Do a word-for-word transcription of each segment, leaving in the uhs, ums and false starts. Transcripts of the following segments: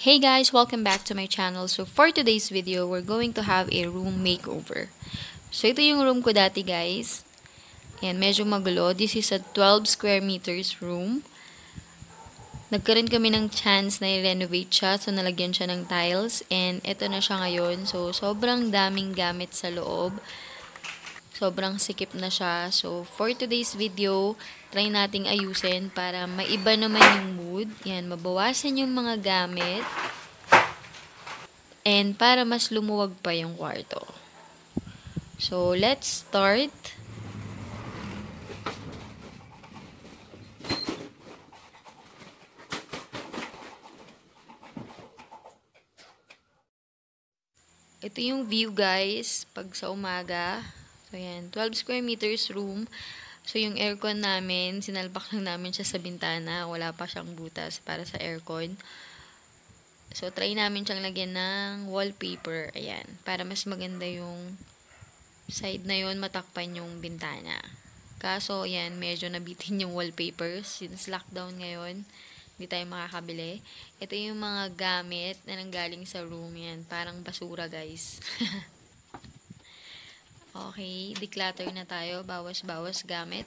Hey guys, welcome back to my channel. So for today's video, we're going to have a room makeover. So ito yung room ko dati guys. Ayan, medyo magulo. This is a twelve square meters room. Nagkaroon kami ng chance na i-renovate siya. So nalagyan siya ng tiles. And ito na siya ngayon. So sobrang daming gamit sa loob. Sobrang sikip na siya. So for today's video, try nating ayusin para maiba naman yung mood. Yan, mabawasan yung mga gamit. And para mas lumuwag pa yung kwarto. So, let's start. Ito yung view guys, pag sa umaga. So, yan. twelve square meters room. So, yung aircon namin, sinalpak lang namin siya sa bintana. Wala pa siyang butas para sa aircon. So, try namin siyang lagyan ng wallpaper. Ayan. Para mas maganda yung side na yun, matakpan yung bintana. Kaso, yan, medyo nabitin yung wallpaper. Since lockdown ngayon, hindi tayo makakabili. Ito yung mga gamit na nanggaling sa room yan. Parang basura, guys. Okay, declutter na tayo. Bawas-bawas gamit.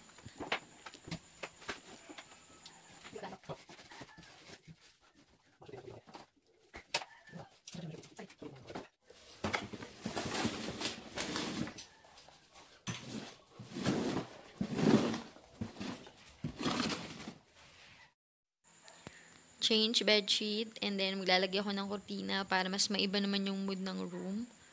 Change bedsheet, and then maglalagay ako ng kurtina para mas maiba naman yung mood ng room.